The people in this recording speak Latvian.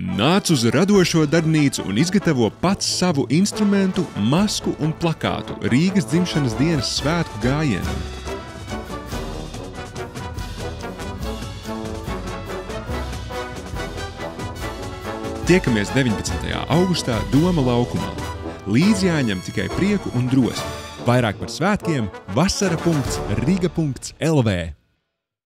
Nāc uz radošo darbnīcu un izgatavo pats savu instrumentu, masku un plakātu Rīgas dzimšanas dienas svētku gājienam. Tiekamies 19. augustā Doma laukumā. Līdzi jāņem tikai prieku un drosmi. Vairāk par svētkiem vasara.riga.lv